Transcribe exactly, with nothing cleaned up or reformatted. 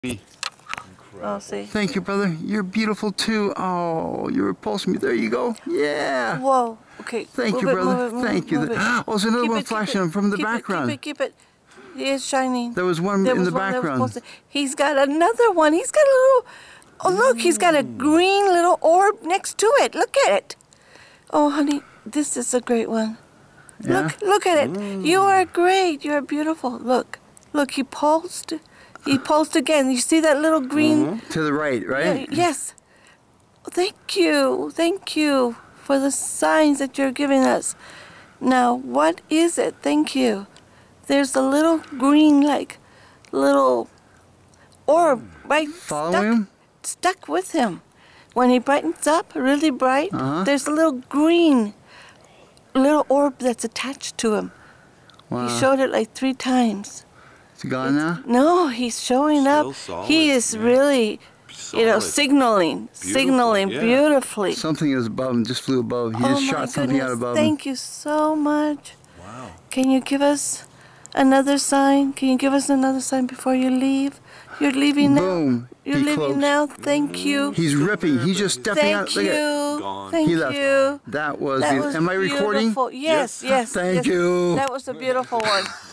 I'll see. Thank you, brother. You're beautiful too. Oh, you repulsed me. There you go. Yeah. Whoa. Okay. Thank move you, it, brother. move it, move Thank it, you. move it. Oh, there's another Keep one it, flashing it, from the keep background. It, keep it, keep it. He is shining. There was one there in was the one background. To, he's got another one. He's got a little. Oh, look. He's got a green little orb next to it. Look at it. Oh, honey, this is a great one. Yeah? Look, look at it. Mm. You are great. You are beautiful. Look, look. He pulsed. He pulsed again. You see that little green? Mm-hmm. To the right, right? Yeah, yes. Thank you. Thank you for the signs that you're giving us. Now, what is it? Thank you. There's a little green, like, little orb right Follow stuck, him? stuck with him. When he brightens up, really bright, uh-huh. there's a little green little orb that's attached to him. Wow. He showed it like three times. Is he gone now? No, he's showing Still up. solid, he is yeah. really, Solid. you know, signaling, Beautiful, signaling yeah. beautifully. Something is above him, just flew above. He oh just my shot something goodness. out above Thank him. you so much. Wow. Can you give us another sign? Can you give us another sign before you leave? You're leaving now? Boom. You're he leaving cloaked. now? Thank you. He's ripping. He's just stepping Thank out. Look you. at Gone. Thank He left. you. That was, That beautiful. was Am I recording? beautiful. Yes, yes. Thank yes. you. That was a beautiful one.